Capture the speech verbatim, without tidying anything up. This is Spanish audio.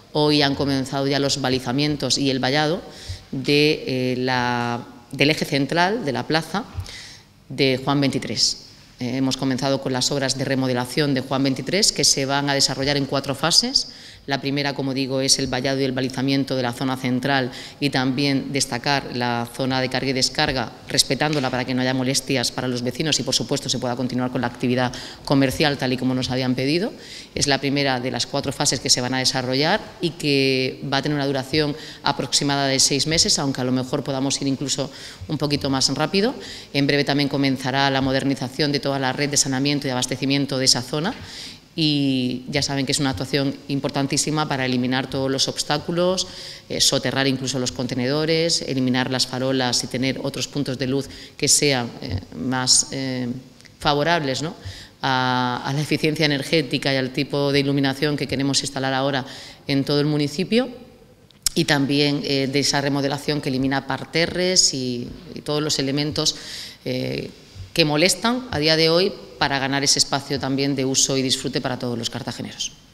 Hoy han comenzado ya los balizamientos y el vallado de, eh, la, del eje central de la plaza de Juan veintitrés. Eh, hemos comenzado con las obras de remodelación de Juan veintitrés, que se van a desarrollar en cuatro fases. La primera, como digo, es el vallado y el balizamiento de la zona central y también destacar la zona de carga y descarga, respetándola para que no haya molestias para los vecinos y, por supuesto, se pueda continuar con la actividad comercial tal y como nos habían pedido. Es la primera de las cuatro fases que se van a desarrollar y que va a tener una duración aproximada de seis meses, aunque a lo mejor podamos ir incluso un poquito más rápido. En breve también comenzará la modernización de toda la red de saneamiento y abastecimiento de esa zona. Y ya saben que es una actuación importantísima para eliminar todos los obstáculos, eh, soterrar incluso los contenedores, eliminar las farolas y tener otros puntos de luz que sean eh, más eh, favorables, ¿no?, a, a la eficiencia energética y al tipo de iluminación que queremos instalar ahora en todo el municipio. Y también eh, de esa remodelación que elimina parterres y, y todos los elementos eh, que molestan a día de hoy, para ganar ese espacio también de uso y disfrute para todos los cartageneros.